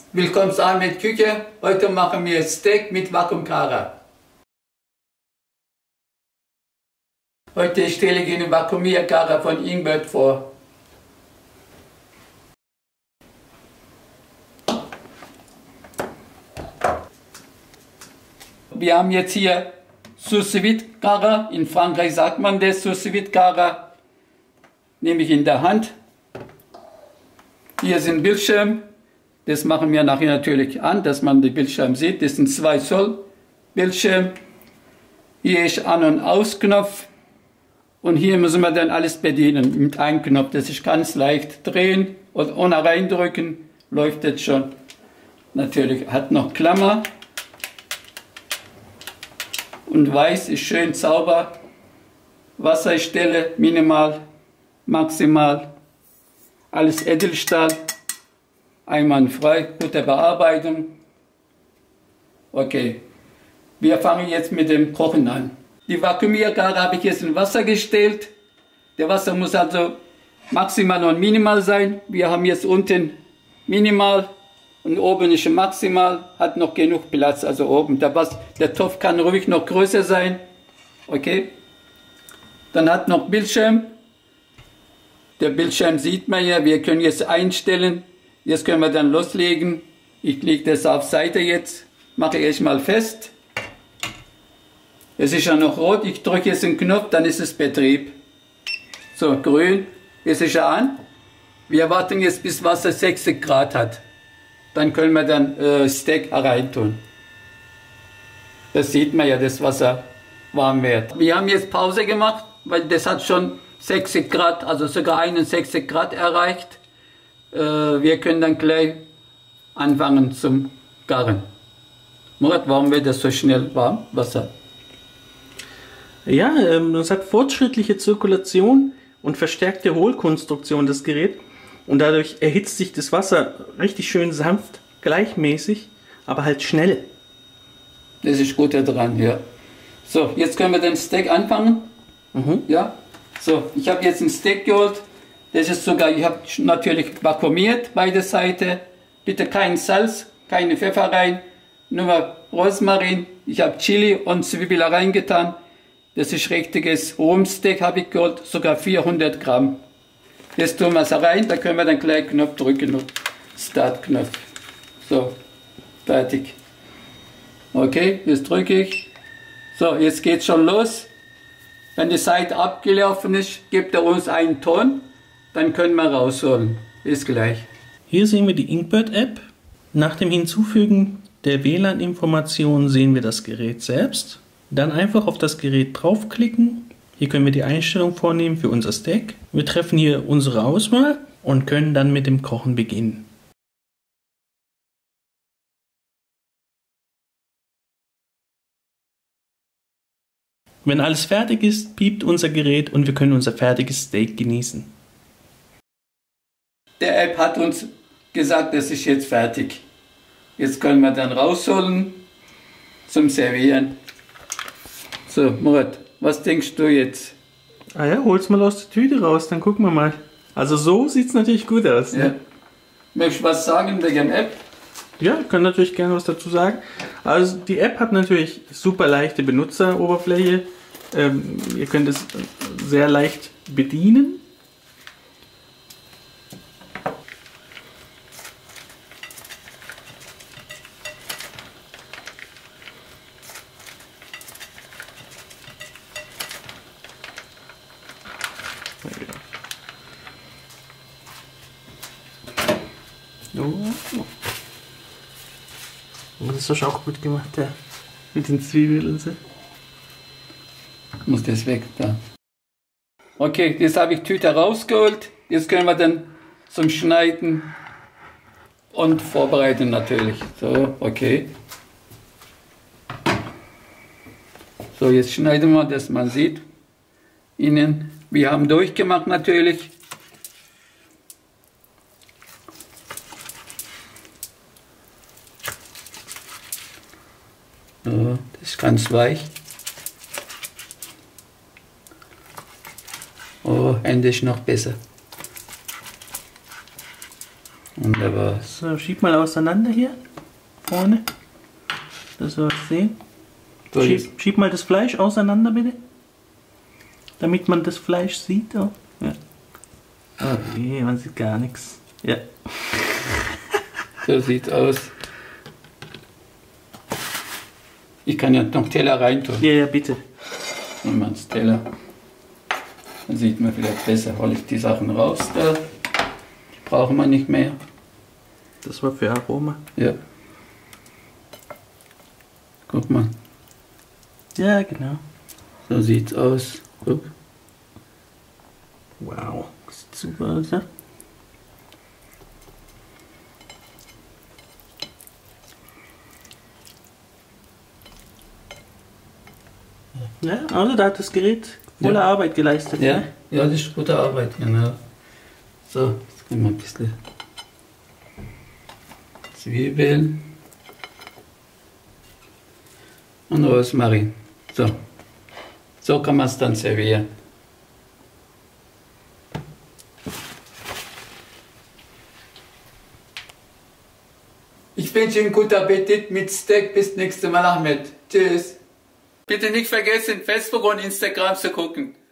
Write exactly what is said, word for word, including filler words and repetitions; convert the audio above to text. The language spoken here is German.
Willkommen zu Ahmed Küche. Heute machen wir Steak mit Vakuumkarrer. Heute stelle ich Ihnen Vakuumkarrer von Ingbert vor. Wir haben jetzt hier Sous-Vide-Karrer. In Frankreich sagt man das Sous-Vide-Karrer. Nehme ich in der Hand. Hier sind Bildschirm. Das machen wir nachher natürlich an, dass man den Bildschirm sieht. Das sind zwei Zoll Bildschirm. Hier ist An- und Aus-Knopf. Und hier müssen wir dann alles bedienen mit einem Knopf. Das ist ganz leicht drehen und ohne reindrücken läuft das schon. Natürlich hat noch Klammer. Und weiß ist schön sauber. Wasserstelle minimal, maximal. Alles Edelstahl. Einwandfrei, gute Bearbeitung. Okay, wir fangen jetzt mit dem Kochen an. Die Vakuumkarrer habe ich jetzt in Wasser gestellt. Der Wasser muss also maximal und minimal sein. Wir haben jetzt unten minimal und oben ist maximal. Hat noch genug Platz, also oben. Der, Was der Topf kann ruhig noch größer sein. Okay. Dann hat noch Bildschirm. Der Bildschirm sieht man ja. Wir können jetzt einstellen. Jetzt können wir dann loslegen. Ich lege das auf Seite jetzt. Mache erstmal fest. Es ist ja noch rot. Ich drücke jetzt den Knopf, dann ist es Betrieb. So, grün. Jetzt ist er an. Wir warten jetzt, bis Wasser sechzig Grad hat. Dann können wir dann äh, Steak reintun. Das sieht man ja, das Wasser warm wird. Wir haben jetzt Pause gemacht, weil das hat schon sechzig Grad, also sogar einundsechzig Grad erreicht. Äh, wir können dann gleich anfangen zum Garen. Murat, warum wird das so schnell warm, Wasser? Ja, ähm, das hat fortschrittliche Zirkulation und verstärkte Hohlkonstruktion, das Gerät. Und dadurch erhitzt sich das Wasser richtig schön sanft, gleichmäßig, aber halt schnell. Das ist gut daran, ja. So, jetzt können wir den Steak anfangen. Mhm. Ja. So, ich habe jetzt ein Steak geholt. Das ist sogar, ich habe natürlich vakuumiert, beide Seiten. Bitte kein Salz, keine Pfeffer rein, nur Rosmarin. Ich habe Chili und Zwiebel reingetan. Das ist richtiges Rumsteak, habe ich geholt, sogar vierhundert Gramm. Jetzt tun wir es rein, da können wir dann gleich Knopf drücken, Start-Knopf. So, fertig. Okay, jetzt drücke ich. So, jetzt geht schon los. Wenn die Seite abgelaufen ist, gibt er uns einen Ton, dann können wir rausholen. Bis gleich. Hier sehen wir die Ingbert-App. Nach dem Hinzufügen der W L A N-Informationen sehen wir das Gerät selbst. Dann einfach auf das Gerät draufklicken. Hier können wir die Einstellung vornehmen für unser Steak. Wir treffen hier unsere Auswahl und können dann mit dem Kochen beginnen. Wenn alles fertig ist, piept unser Gerät und wir können unser fertiges Steak genießen. Der App hat uns gesagt, das ist jetzt fertig. Jetzt können wir dann rausholen zum Servieren. So, Murat, was denkst du jetzt? Ah ja, hol's mal aus der Tüte raus, dann gucken wir mal. Also so sieht's natürlich gut aus. Ne? Ja. Möchtest du was sagen wegen der App? Ja, ich kann natürlich gerne was dazu sagen. Also die App hat natürlich super leichte Benutzeroberfläche. Ähm, ihr könnt es sehr leicht bedienen. Oh, das hast du auch gut gemacht, ja. Mit den Zwiebeln und so. Muss das weg, da. Okay, jetzt habe ich die Tüte rausgeholt. Jetzt können wir dann zum Schneiden und vorbereiten natürlich. So, okay. So, jetzt schneiden wir, dass man sieht. Innen. Wir haben durchgemacht natürlich. So, das ist ganz weich. Oh, endlich noch besser. Wunderbar. So, schieb mal auseinander hier. Vorne. Dass wir was sehen. So, Schieb, schieb mal das Fleisch auseinander, bitte. Damit man das Fleisch sieht. Oh. Ja. Okay, man sieht gar nichts. Ja. So sieht's aus. Ich kann ja noch Teller reintun. Ja, ja, bitte. Nehmen wir ins Teller. Dann sieht man vielleicht besser. Hole ich die Sachen raus da. Die brauchen wir nicht mehr. Das war für Aroma. Ja. Guck mal. Ja, genau. So sieht's aus. Guck. Wow. Sieht super aus, ja? Ja, also da hat das Gerät volle Ja. Arbeit geleistet. Ja, Ne? ja, das ist gute Arbeit, genau. So, jetzt geben wir ein bisschen Zwiebeln und Rosmarin. So, so kann man es dann servieren. Ich wünsche Ihnen guten Appetit mit Steak. Bis nächstes Mal, Ahmed. Tschüss. Bitte nicht vergessen, Facebook und Instagram zu gucken.